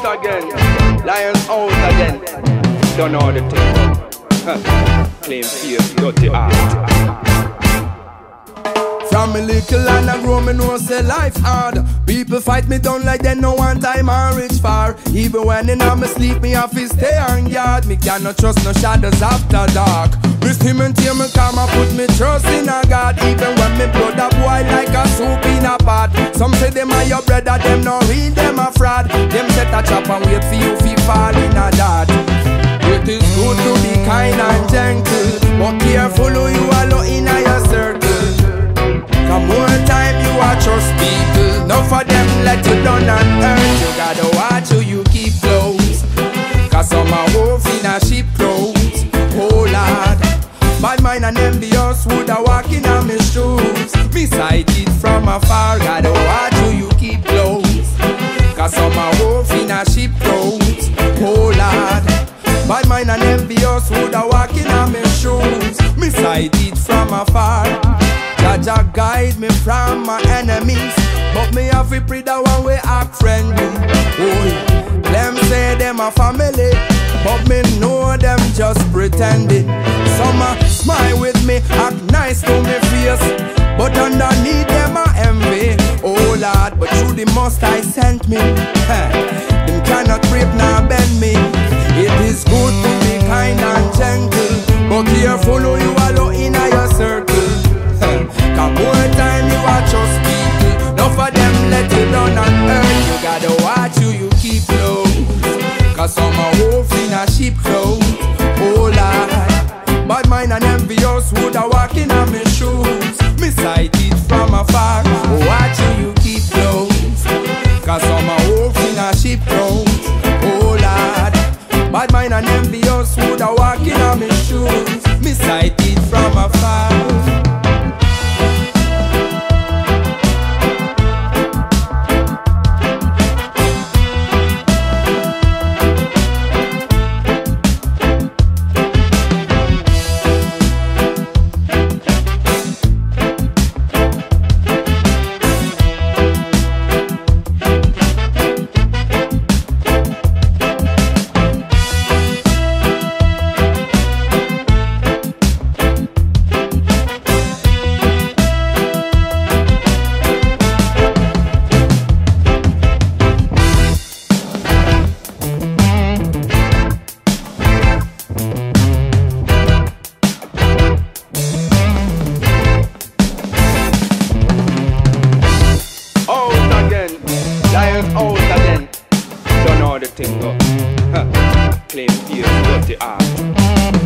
again. Lions out again. Don't know the thing. Claim fear, dirty art. From a little and I grow, me know say life hard. People fight me down like they no one time I reach far. Even when in me sleep, me have to stay on guard. Me cannot trust no shadows after dark. Me steam and tear me calm, I put me trust in a God. Even when me blood up boil like a soup in a pot. Some say them are your brother, them no real, them a fraud. Them set a trap and wait for you fi fall in a dot. It is good to be kind and gentle, but careful who you allow in a your circle. Come one time you are trust people. None for them let you down and hurt. You gotta watch who you keep close, cause some are wolf in a sheep clothes. Oh Lord, bad mind and envious woulda walk in a me shoes. Me sight it from afar. Gotta watch who you keep close, cause some are wolf in a sheep clothes. Oh Lord, bad mind and envious woulda walk in a me shoes. Me sight it from afar. Jah guide me from my enemies, but me have to pray that one way act friendly. Oh, them say them a family, but me know them just pretending. Some a smile with me, act nice to me face, but underneath them a envy. Oh Lord, but through the most I sent me, them cannot break nor bend me. It is good to be kind and gentle, but careful who you allow in your circle. Come one time you are trust people. None for them let you down and hurt. You gotta watch who you keep close, cause some are wolf in a sheep clothes. Oh Lord, bad mind and envious woulda walk in on me shoes. Me sight it from afar. Watch who you keep close, cause some are wolf in a sheep clothes. Oh Lord, bad mind and envious woulda walk in on me shoes. Me sight it from afar. Out again, don't know the thing go. Claim fear, dirty art.